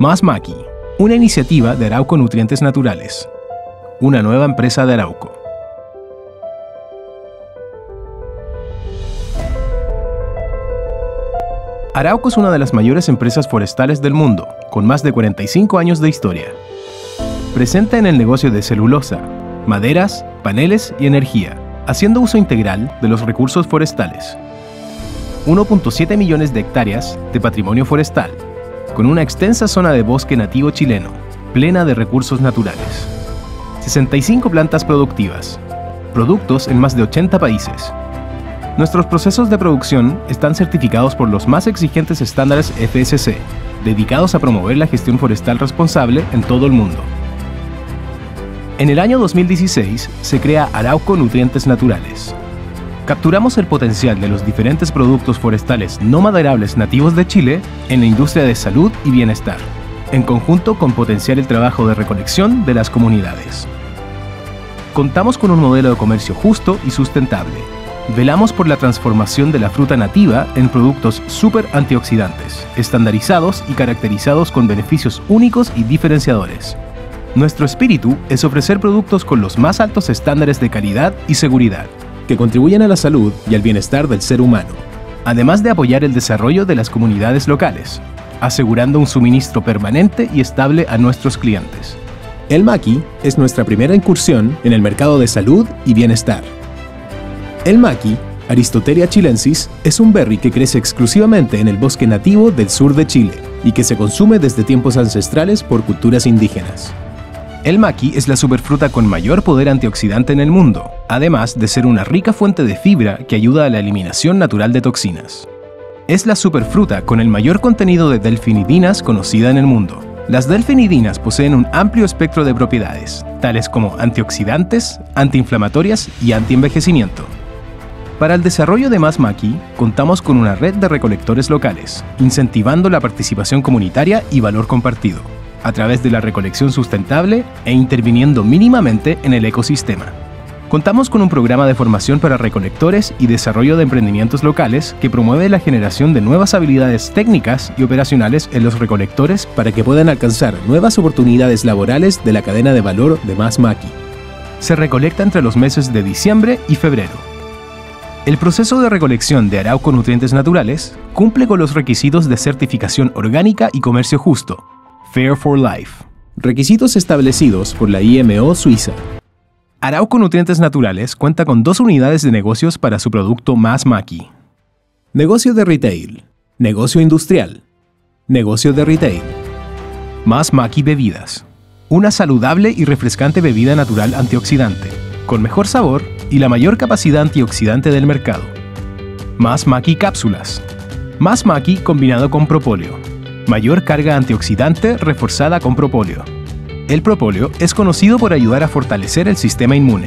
Más Maki, una iniciativa de Arauco Nutrientes Naturales, una nueva empresa de Arauco. Arauco es una de las mayores empresas forestales del mundo, con más de 45 años de historia. Presente en el negocio de celulosa, maderas, paneles y energía, haciendo uso integral de los recursos forestales. 1.7 millones de hectáreas de patrimonio forestal, con una extensa zona de bosque nativo chileno, plena de recursos naturales. 65 plantas productivas, productos en más de 80 países. Nuestros procesos de producción están certificados por los más exigentes estándares FSC, dedicados a promover la gestión forestal responsable en todo el mundo. En el año 2016 se crea Arauco Nutrientes Naturales. Capturamos el potencial de los diferentes productos forestales no maderables nativos de Chile en la industria de salud y bienestar, en conjunto con potenciar el trabajo de recolección de las comunidades. Contamos con un modelo de comercio justo y sustentable. Velamos por la transformación de la fruta nativa en productos súper antioxidantes, estandarizados y caracterizados con beneficios únicos y diferenciadores. Nuestro espíritu es ofrecer productos con los más altos estándares de calidad y seguridad, que contribuyen a la salud y al bienestar del ser humano, además de apoyar el desarrollo de las comunidades locales, asegurando un suministro permanente y estable a nuestros clientes. El maqui es nuestra primera incursión en el mercado de salud y bienestar. El maqui, Aristoteria chilensis, es un berry que crece exclusivamente en el bosque nativo del sur de Chile y que se consume desde tiempos ancestrales por culturas indígenas. El maqui es la superfruta con mayor poder antioxidante en el mundo, además de ser una rica fuente de fibra que ayuda a la eliminación natural de toxinas. Es la superfruta con el mayor contenido de delfinidinas conocida en el mundo. Las delfinidinas poseen un amplio espectro de propiedades, tales como antioxidantes, antiinflamatorias y antienvejecimiento. Para el desarrollo de Más Maqui, contamos con una red de recolectores locales, incentivando la participación comunitaria y valor compartido, a través de la recolección sustentable e interviniendo mínimamente en el ecosistema. Contamos con un programa de formación para recolectores y desarrollo de emprendimientos locales que promueve la generación de nuevas habilidades técnicas y operacionales en los recolectores para que puedan alcanzar nuevas oportunidades laborales de la cadena de valor de Más Maqui. Se recolecta entre los meses de diciembre y febrero. El proceso de recolección de Arauco Nutrientes Naturales cumple con los requisitos de certificación orgánica y comercio justo, Fair for Life, requisitos establecidos por la IMO Suiza. Arauco Nutrientes Naturales cuenta con 2 unidades de negocios para su producto Más Maqui. Negocio de retail, negocio industrial, negocio de retail. Más Maqui Bebidas, una saludable y refrescante bebida natural antioxidante, con mejor sabor y la mayor capacidad antioxidante del mercado. Más Maqui Cápsulas, Más Maqui combinado con propóleo, mayor carga antioxidante reforzada con propóleo. El propóleo es conocido por ayudar a fortalecer el sistema inmune.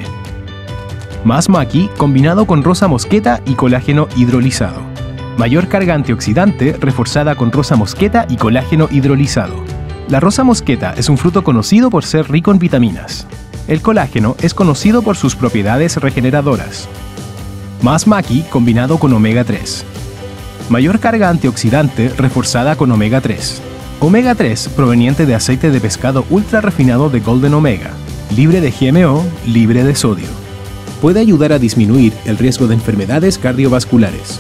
Más Maqui combinado con rosa mosqueta y colágeno hidrolizado. Mayor carga antioxidante reforzada con rosa mosqueta y colágeno hidrolizado. La rosa mosqueta es un fruto conocido por ser rico en vitaminas. El colágeno es conocido por sus propiedades regeneradoras. Más Maqui combinado con omega 3. Mayor carga antioxidante reforzada con omega 3. Omega 3 proveniente de aceite de pescado ultra refinado de Golden Omega, libre de GMO, libre de sodio. Puede ayudar a disminuir el riesgo de enfermedades cardiovasculares.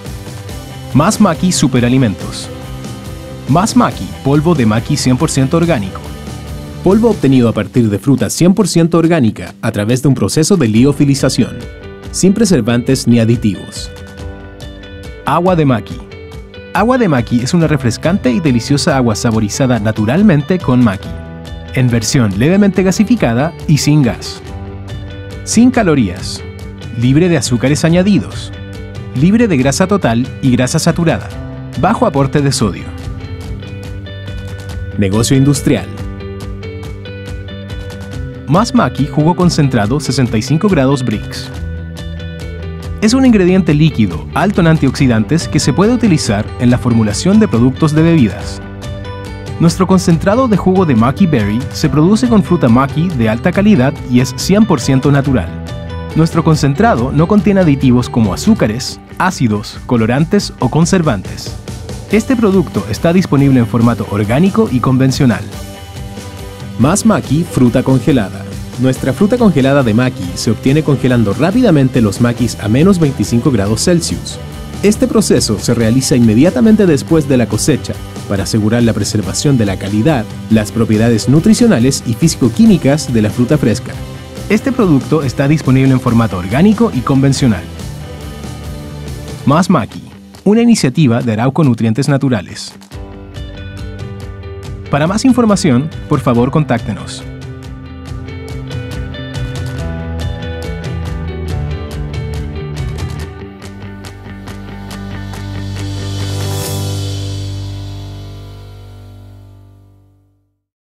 Más Maqui Superalimentos. Más Maqui, polvo de maqui 100% orgánico. Polvo obtenido a partir de fruta 100% orgánica a través de un proceso de liofilización, sin preservantes ni aditivos. Agua de maqui. Agua de maqui es una refrescante y deliciosa agua saborizada naturalmente con maqui, en versión levemente gasificada y sin gas. Sin calorías, libre de azúcares añadidos, libre de grasa total y grasa saturada, bajo aporte de sodio. Negocio industrial. Más Maqui jugo concentrado 65 grados Brix. Es un ingrediente líquido alto en antioxidantes que se puede utilizar en la formulación de productos de bebidas. Nuestro concentrado de jugo de Maqui Berry se produce con fruta maqui de alta calidad y es 100% natural. Nuestro concentrado no contiene aditivos como azúcares, ácidos, colorantes o conservantes. Este producto está disponible en formato orgánico y convencional. Más Maki fruta congelada. Nuestra fruta congelada de Maki se obtiene congelando rápidamente los maquis a menos 25 grados Celsius. Este proceso se realiza inmediatamente después de la cosecha para asegurar la preservación de la calidad, las propiedades nutricionales y físico-químicas de la fruta fresca. Este producto está disponible en formato orgánico y convencional. Más Maki, una iniciativa de Arauco Nutrientes Naturales. Para más información, por favor contáctenos.